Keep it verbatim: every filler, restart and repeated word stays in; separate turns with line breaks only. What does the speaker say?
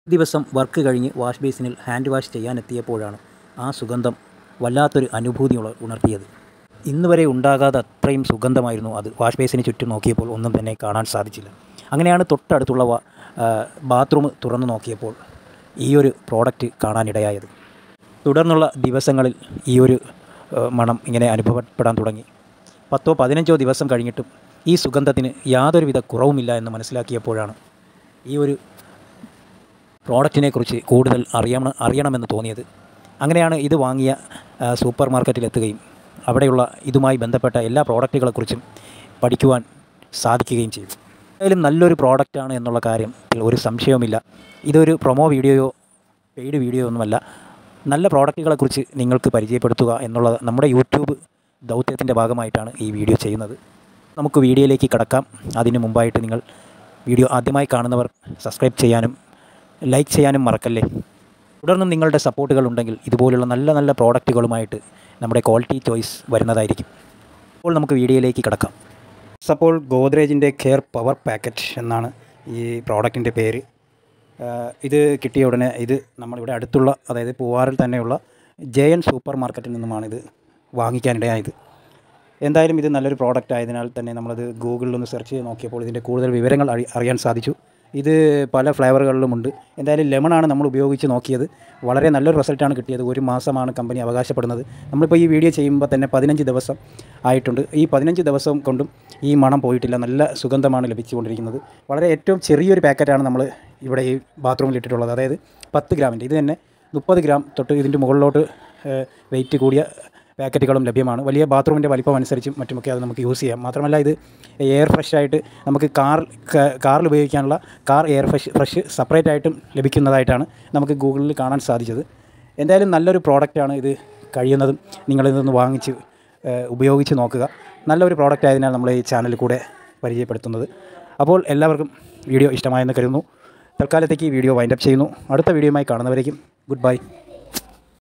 ദിവസം വർക്ക് കഴിഞ്ഞ് വാഷ് ബേസിനിൽ ഹാൻഡ് വാഷ് ചെയ്യാനെത്തിയപ്പോഴാണ് ആ സുഗന്ധം വല്ലാത്തൊരു അനുഭൂതി ഉണർത്തിയത്. ഇന്ന് വരെ ഉണ്ടാകാതെ അത്രയും സുഗന്ധമായിരുന്നു അത്. വാഷ് ബേസിന് ചുറ്റും നോക്കിയപ്പോൾ ഒന്നും തന്നെ കാണാൻ സാധിച്ചില്ല. അങ്ങനെയാണ് തൊട്ടടുത്തുള്ള ബാത്റൂം തുറന്നു നോക്കിയപ്പോൾ ഈ ഒരു പ്രോഡക്റ്റ് കാണാനിടയായത്. തുടർന്നുള്ള ദിവസങ്ങളിൽ ഈ ഒരു മണം ഇങ്ങനെ അനുഭവപ്പെടാൻ തുടങ്ങി. പത്തോ പതിനഞ്ചോ ദിവസം കഴിഞ്ഞിട്ടും ഈ സുഗന്ധത്തിന് യാതൊരുവിധ കുറവുമില്ല എന്ന് മനസ്സിലാക്കിയപ്പോഴാണ് ഈ ഒരു പ്രോഡക്റ്റിനെക്കുറിച്ച് കൂടുതൽ അറിയണം അറിയണമെന്ന് തോന്നിയത്. അങ്ങനെയാണ് ഇത് വാങ്ങിയ സൂപ്പർ മാർക്കറ്റിലെത്തുകയും അവിടെയുള്ള ഇതുമായി ബന്ധപ്പെട്ട എല്ലാ പ്രോഡക്റ്റുകളെക്കുറിച്ചും പഠിക്കുവാൻ സാധിക്കുകയും ചെയ്തു. എന്തായാലും നല്ലൊരു പ്രോഡക്റ്റാണ് എന്നുള്ള കാര്യത്തിൽ ഒരു സംശയവുമില്ല. ഇതൊരു പ്രൊമോ വീഡിയോയോ പെയ്ഡ് വീഡിയോ ഒന്നുമല്ല. നല്ല പ്രോഡക്റ്റുകളെക്കുറിച്ച് നിങ്ങൾക്ക് പരിചയപ്പെടുത്തുക എന്നുള്ളത് നമ്മുടെ യൂട്യൂബ് ദൗത്യത്തിൻ്റെ ഭാഗമായിട്ടാണ് ഈ വീഡിയോ ചെയ്യുന്നത്. നമുക്ക് വീഡിയോയിലേക്ക് കടക്കാം. അതിന് മുമ്പായിട്ട് നിങ്ങൾ വീഡിയോ ആദ്യമായി കാണുന്നവർ സബ്സ്ക്രൈബ് ചെയ്യാനും ലൈക്ക് ചെയ്യാനും മറക്കല്ലേ. തുടർന്നും നിങ്ങളുടെ സപ്പോർട്ടുകൾ ഉണ്ടെങ്കിൽ ഇതുപോലുള്ള നല്ല നല്ല പ്രോഡക്റ്റുകളുമായിട്ട് നമ്മുടെ ക്വാളിറ്റി ചോയ്സ് വരുന്നതായിരിക്കും. അപ്പോൾ നമുക്ക് വീഡിയോയിലേക്ക് കടക്കാം. അപ്പോൾ ഗോദ്രേജിൻ്റെ കെയർ പവർ പാക്കറ്റ് എന്നാണ് ഈ പ്രോഡക്റ്റിൻ്റെ പേര്. ഇത് കിട്ടിയ ഉടനെ ഇത് നമ്മളിവിടെ അടുത്തുള്ള, അതായത് പൂവാറിൽ തന്നെയുള്ള ജെ എൻ സൂപ്പർ മാർക്കറ്റിൽ നിന്നുമാണ് ഇത് വാങ്ങിക്കാനിടയായത്. എന്തായാലും ഇത് നല്ലൊരു പ്രോഡക്റ്റ് ആയതിനാൽ തന്നെ നമ്മളത് ഗൂഗിളിലൊന്ന് സെർച്ച് ചെയ്ത് നോക്കിയപ്പോൾ ഇതിൻ്റെ കൂടുതൽ വിവരങ്ങൾ അറിയാൻ സാധിച്ചു. ഇത് പല ഫ്ലേവറുകളിലുമുണ്ട്. എന്തായാലും ലെമണാണ് നമ്മൾ ഉപയോഗിച്ച് നോക്കിയത്. വളരെ നല്ലൊരു റിസൾട്ടാണ് കിട്ടിയത്. ഒരു മാസമാണ് കമ്പനി അവകാശപ്പെടുന്നത്. നമ്മളിപ്പോൾ ഈ വീഡിയോ ചെയ്യുമ്പോൾ തന്നെ പതിനഞ്ച് ദിവസം ആയിട്ടുണ്ട്. ഈ പതിനഞ്ച് ദിവസം കൊണ്ടും ഈ മണം പോയിട്ടില്ല. നല്ല സുഗന്ധമാണ് ലഭിച്ചുകൊണ്ടിരിക്കുന്നത്. വളരെ ഏറ്റവും ചെറിയൊരു പാക്കറ്റാണ് നമ്മൾ ഇവിടെ ഈ ബാത്റൂമിൽ ഇട്ടിട്ടുള്ളത്. അതായത് പത്ത് ഗ്രാമിൻ്റെ. ഇത് തന്നെ മുപ്പത് ഗ്രാം തൊട്ട് ഇതിൻ്റെ മുകളിലോട്ട് വെയിറ്റ് കൂടിയ പാക്കറ്റുകളും ലഭ്യമാണ്. വലിയ ബാത്റൂമിൻ്റെ വലിപ്പം അനുസരിച്ചും മറ്റുമൊക്കെ അത് നമുക്ക് യൂസ് ചെയ്യാം. മാത്രമല്ല ഇത് എയർ ഫ്രഷ് ആയിട്ട് നമുക്ക് കാർ കാറിൽ ഉപയോഗിക്കാനുള്ള car air fresh fresh separate ആയിട്ടും ലഭിക്കുന്നതായിട്ടാണ് നമുക്ക് ഗൂഗിളിൽ കാണാൻ സാധിച്ചത്. എന്തായാലും നല്ലൊരു പ്രോഡക്റ്റാണ്. ഇത് കഴിയുന്നതും നിങ്ങളിതൊന്ന് വാങ്ങിച്ച് ഉപയോഗിച്ച് നോക്കുക. നല്ലൊരു പ്രോഡക്റ്റ് ആയതിനാൽ നമ്മൾ ഈ ചാനലിൽ കൂടെ പരിചയപ്പെടുത്തുന്നത്. അപ്പോൾ എല്ലാവർക്കും വീഡിയോ ഇഷ്ടമായെന്ന് കരുതുന്നു. തൽക്കാലത്തേക്ക് ഈ വീഡിയോ വൈൻഡപ്പ് ചെയ്യുന്നു. അടുത്ത വീഡിയോയുമായി കാണുന്നവരേക്കും ഗുഡ് ബൈ.